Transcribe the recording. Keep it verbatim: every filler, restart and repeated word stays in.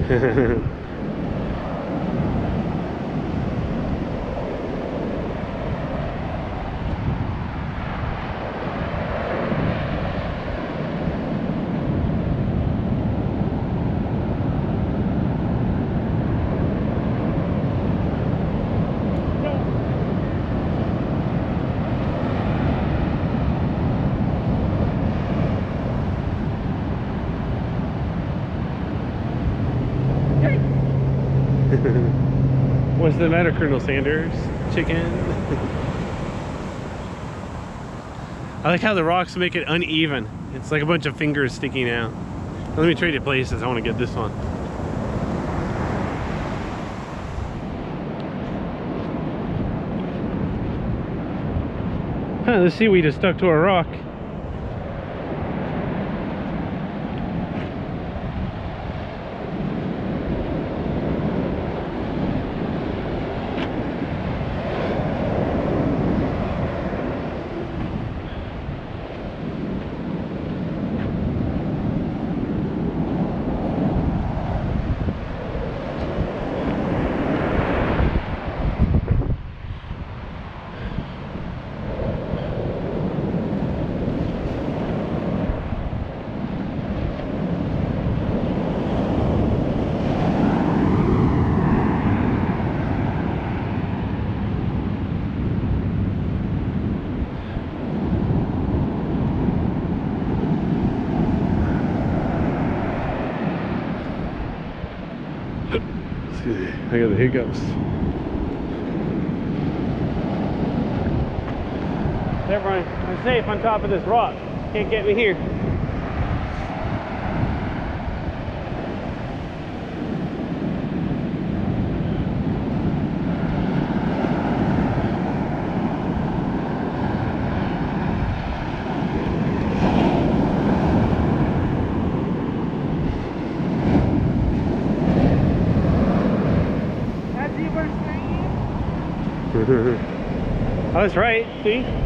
What's the matter, Colonel Sanders? Chicken? I like how the rocks make it uneven. It's like a bunch of fingers sticking out. Let me trade you places. I want to get this one. Huh, the seaweed is stuck to a rock. I got the hiccups. Everyone, I'm safe on top of this rock. Can't get me here. I was right, see?